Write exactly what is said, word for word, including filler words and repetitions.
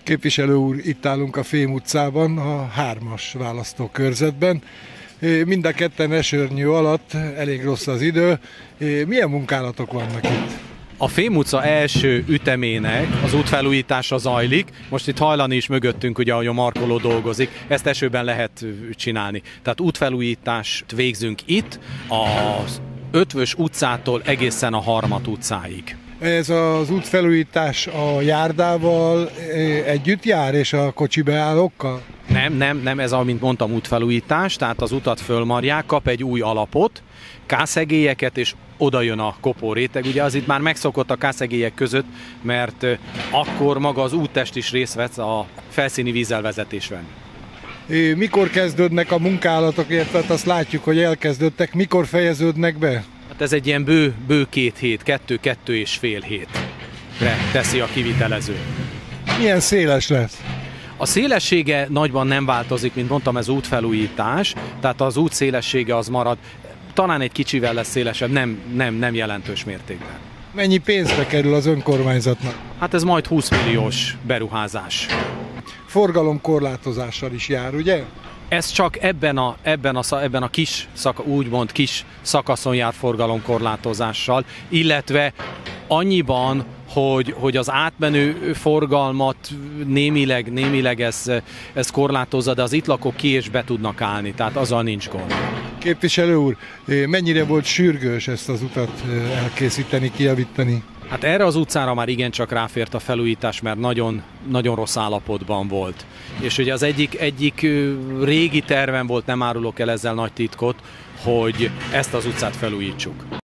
Képviselő úr, itt állunk a Fém utcában, a hármas választókörzetben. Mind a ketten esernyő alatt, elég rossz az idő. Milyen munkálatok vannak itt? A Fém utca első ütemének az útfelújítása zajlik. Most itt hajlani is mögöttünk, ugye, ahogy a markoló dolgozik. Ezt esőben lehet csinálni. Tehát útfelújítást végzünk itt, az Ötvös utcától egészen a Harmat utcáig. Ez az útfelújítás a járdával együtt jár, és a kocsi beállókkal? Nem, nem, nem, ez, amint mondtam, útfelújítás, tehát az utat fölmarják, kap egy új alapot, kászegélyeket, és oda jön a kopó réteg. Ugye az itt már megszokott a kászegélyek között, mert akkor maga az úttest is részt vesz a felszíni vízelvezetésben. Mikor kezdődnek a munkálatok, tehát azt látjuk, hogy elkezdődtek, mikor fejeződnek be? Hát ez egy ilyen bő, bő két hét, kettő-kettő és fél hétre teszi a kivitelező. Milyen széles lesz? A szélessége nagyban nem változik, mint mondtam, ez útfelújítás, tehát az út szélessége az marad, talán egy kicsivel lesz szélesebb, nem, nem, nem jelentős mértékben. Mennyi pénzbe kerül az önkormányzatnak? Hát ez majd húsz milliós beruházás. Forgalomkorlátozással is jár, ugye? Ez csak ebben a, ebben a, ebben a kis, szaka, úgymond kis szakaszon jár forgalomkorlátozással, illetve annyiban, hogy, hogy az átmenő forgalmat némileg, némileg ez, ez korlátozza, de az itt lakók ki és be tudnak állni, tehát azzal nincs gond. Képviselő úr, mennyire volt sürgős ezt az utat elkészíteni, kijavítani? Hát erre az utcára már igencsak ráfért a felújítás, mert nagyon, nagyon rossz állapotban volt. És ugye az egyik, egyik régi tervem volt, nem árulok el ezzel nagy titkot, hogy ezt az utcát felújítsuk.